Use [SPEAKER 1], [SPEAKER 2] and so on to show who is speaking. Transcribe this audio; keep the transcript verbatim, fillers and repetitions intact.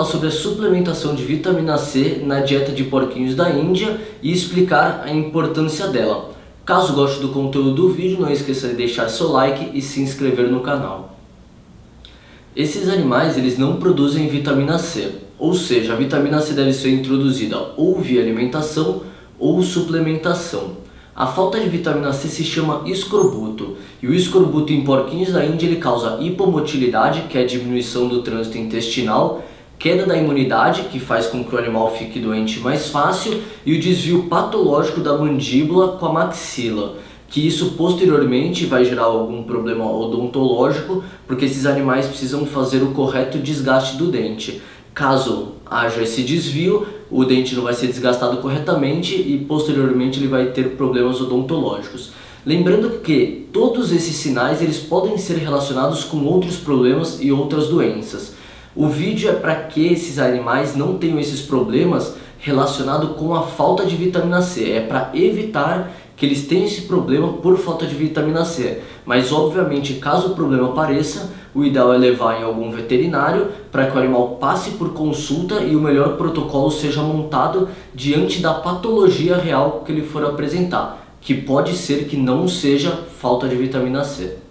[SPEAKER 1] sobre a suplementação de vitamina C na dieta de porquinhos da Índia e explicar a importância dela. Caso goste do conteúdo do vídeo, não esqueça de deixar seu like e se inscrever no canal. Esses animais eles não produzem vitamina C, ou seja, a vitamina C deve ser introduzida ou via alimentação ou suplementação. A falta de vitamina C se chama escorbuto, e o escorbuto em porquinhos da Índia ele causa hipomotilidade, que é a diminuição do trânsito intestinal, queda da imunidade, que faz com que o animal fique doente mais fácil, e o desvio patológico da mandíbula com a maxila, que isso posteriormente vai gerar algum problema odontológico, porque esses animais precisam fazer o correto desgaste do dente. Caso haja esse desvio, o dente não vai ser desgastado corretamente e posteriormente ele vai ter problemas odontológicos. Lembrando que todos esses sinais eles podem ser relacionados com outros problemas e outras doenças. O vídeo é para que esses animais não tenham esses problemas relacionados com a falta de vitamina C, é para evitar que eles tenham esse problema por falta de vitamina C. Mas obviamente, caso o problema apareça, o ideal é levar em algum veterinário para que o animal passe por consulta e o melhor protocolo seja montado diante da patologia real que ele for apresentar, que pode ser que não seja falta de vitamina C.